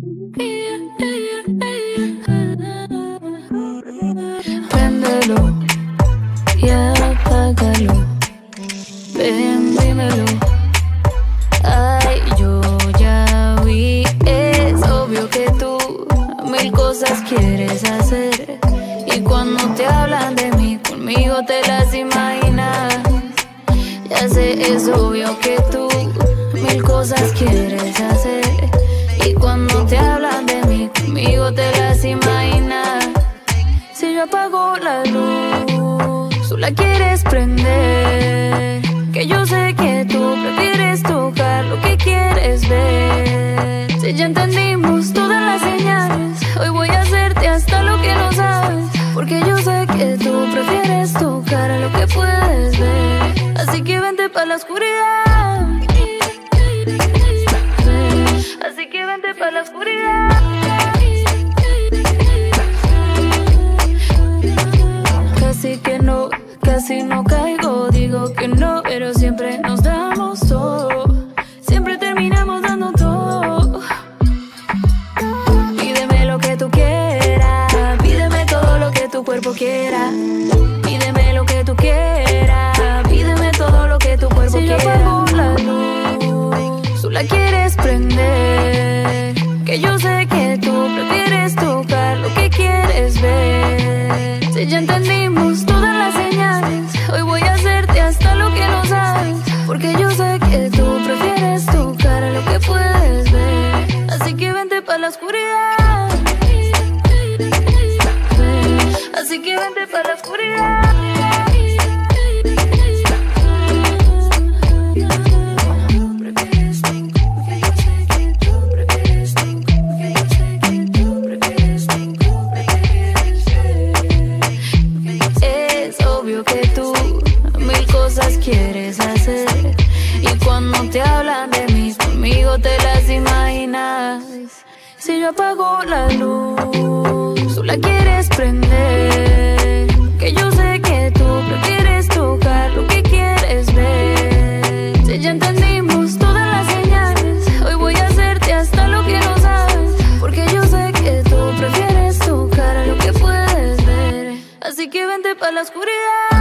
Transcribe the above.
Préndelo y apágalo. Ven, dímelo. Ay, yo ya vi. Es obvio que tú mil cosas quieres hacer. Y cuando te hablan de mí, conmigo te las imaginas. Ya sé, es obvio que tú mil cosas quieres hacer. Y cuando te hablan de mí, conmigo te las imaginas. Si yo apago la luz, tú la quieres prender. Que yo sé que tú prefieres tocar lo que quieres ver. Si ya entendimos todas las señales, hoy voy a hacerte hasta lo que no sabes. Porque yo sé que tú prefieres tocar lo que puedes ver. Así que vente pa' la oscuridad. Así que vente pa' la oscuridad. Casi no caigo, digo que no, pero siempre nos damos todo. Siempre terminamos dando todo. Pídeme lo que tú quieras, pídeme todo lo que tu cuerpo quiera. Pídeme lo que tú quieras, pídeme todo lo que tu cuerpo quiera. Si yo apago la luz, tú la quieres prender. Que yo sé que tú prefieres tocar lo que quieres ver. Si ya entendimos todas las señales, hoy voy a hacerte hasta lo que no sabes. Porque yo sé que tú prefieres tocar lo que puedes ver. Así que vente pa' la oscuridad. Así que vente pa' la oscuridad. Que tú mil cosas quieres hacer. Y cuando te hablan de mí, conmigo te las imaginas. Si yo apago la luz, tú la quieres prender. Que yo sé que tú prefieres tocar lo que quieres ver. Si ya entendimos todas las señales, hoy voy a hacerte hasta lo que no sabes. Porque yo sé que tú prefieres tocar lo que puedes ver. Así que vente pa' la oscuridad.